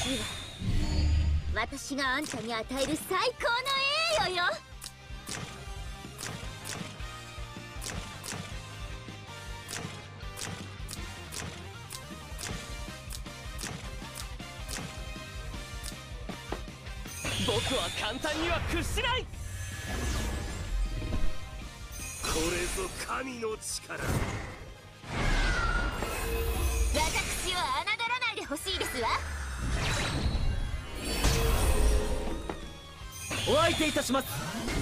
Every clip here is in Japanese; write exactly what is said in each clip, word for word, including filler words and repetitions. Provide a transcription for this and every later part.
次は私があんたに与える最高の栄誉よ。 僕は簡単には屈しない。 これぞ神の力。 私を侮らないでほしいですわ。 お相手いたします。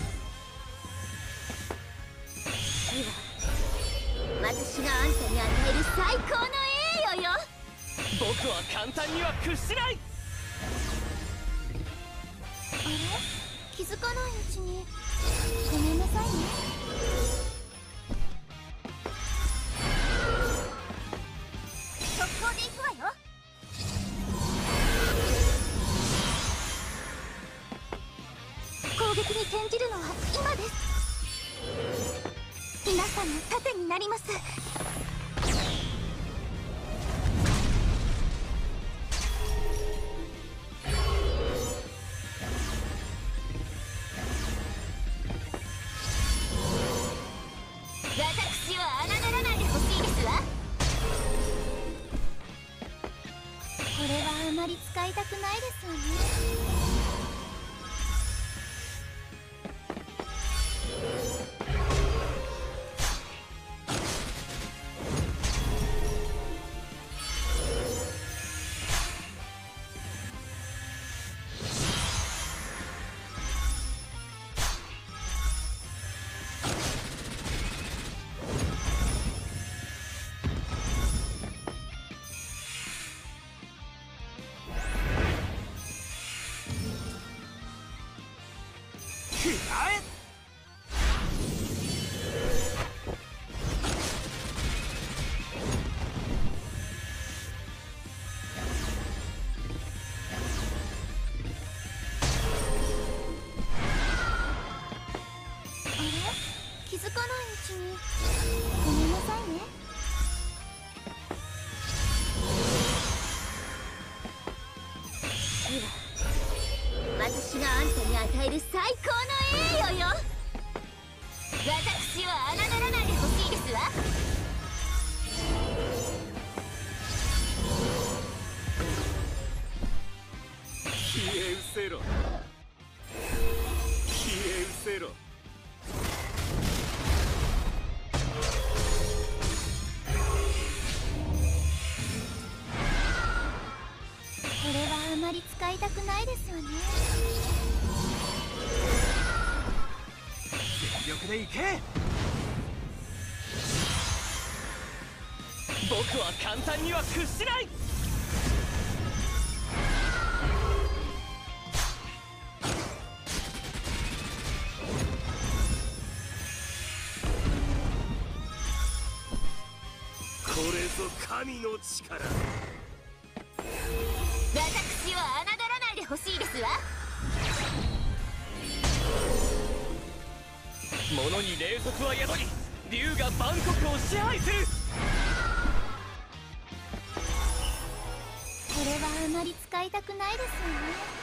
次は私があんたに与える最高の栄誉よ。 僕は簡単には屈しない。 あれ、気づかないうちにごめんなさいね。速攻で行くわよ。攻撃に転じるのは今です。皆さんの盾になります。私を侮らないでほしいですわ。これはあまり使いたくないですわね。気づかないうちにごめんなさいね。次は私があんたに与える最高の栄誉よ。私を侮らないでほしいですわ。 消え失せろ、消え失せろ。 これはあまり使いたくないですよね。 全力でいけ。僕は簡単には屈しない。 これぞ神の力。 私を侮らないでほしいですわ。 物に霊俗は宿り、竜が万国を支配する。 これはあまり使いたくないですよね。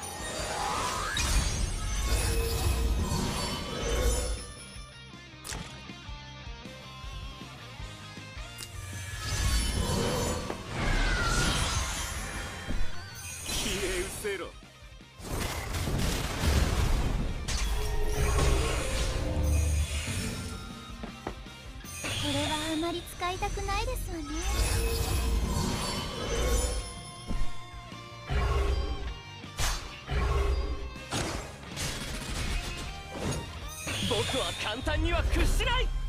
消え失せろ。 これはあまり使いたくないですわね。 僕は簡単には屈しない。